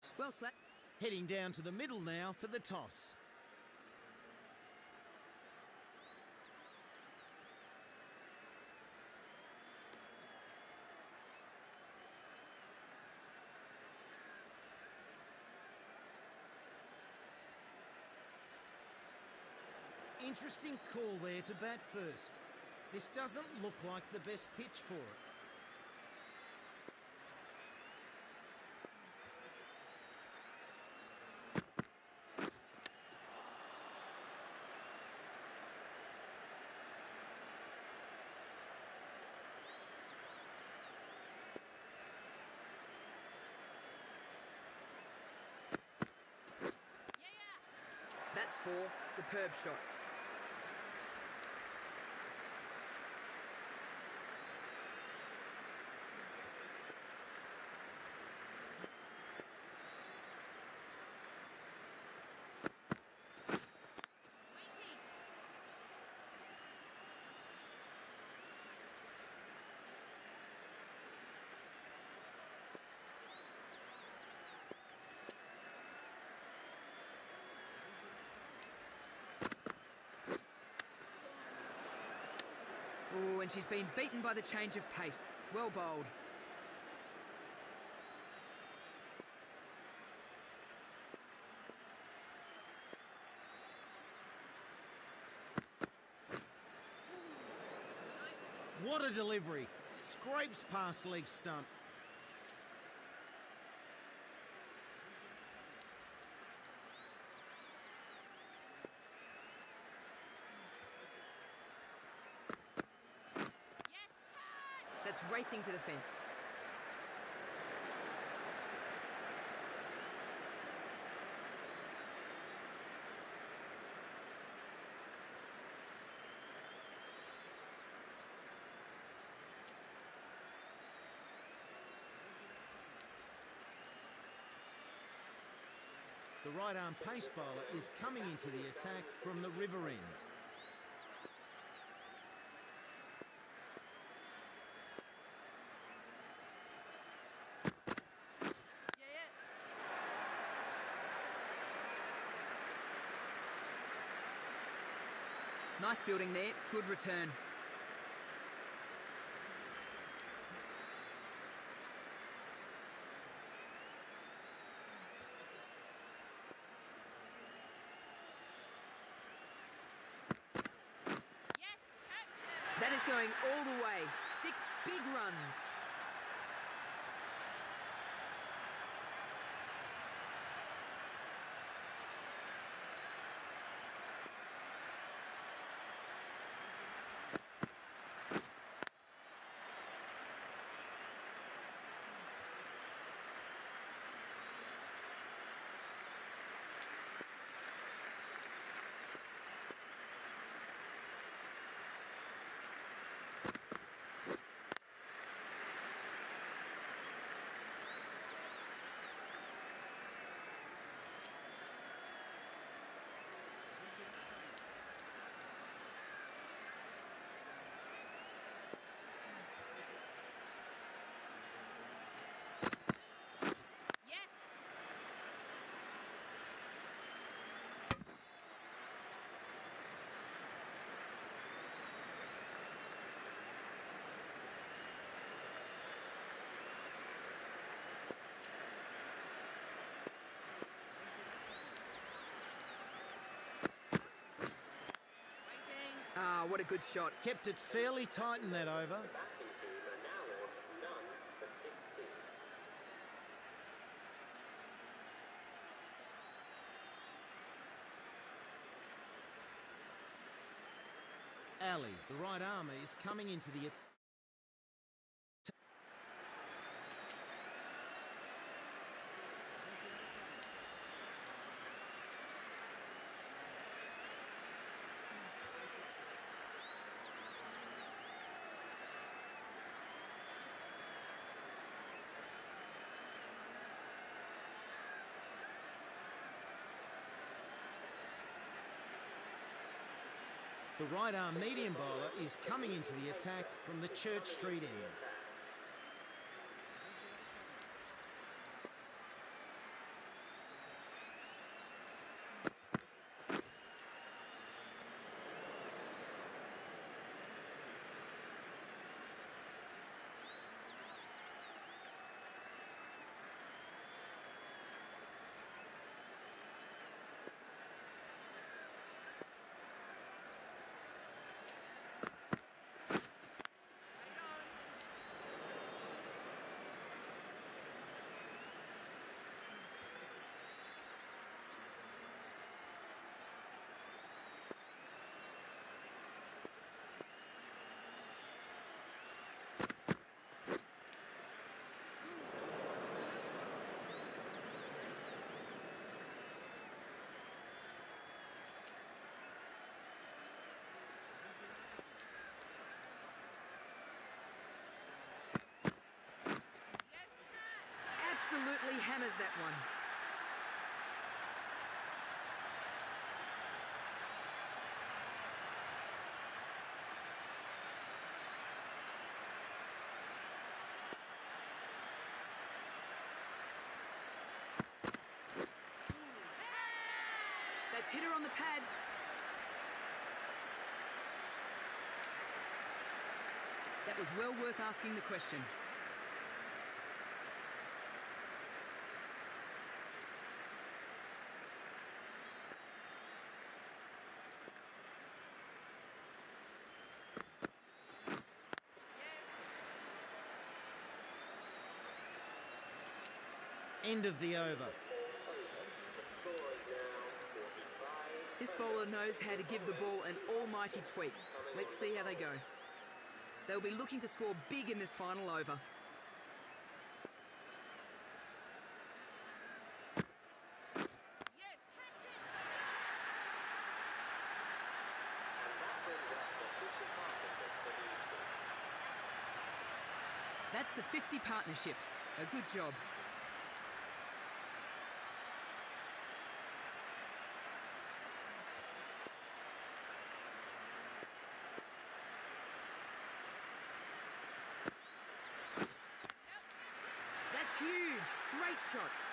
Well slapped. Heading down to the middle now for the toss. Interesting call there to bat first. This doesn't look like the best pitch for it. That's 4. Superb shot. Oh, and she's been beaten by the change of pace. Well bowled. What a delivery. Scrapes past leg stump. That's racing to the fence. The right-arm pace bowler is coming into the attack from the river end. Nice fielding there. Good return. That is going all the way. 6 big runs. Ah, what a good shot. Kept it fairly tight in that over. Ali, the right armour, is coming into the attack. The right-arm medium bowler is coming into the attack from the Church Street end. absolutely hammers that one. That's hit her on the pads. That was well worth asking the question. End of the over. This bowler knows how to give the ball an almighty tweak. Let's see how they go. They'll be looking to score big in this final over. That's the 50 partnership. A good job. That's huge. Great shot.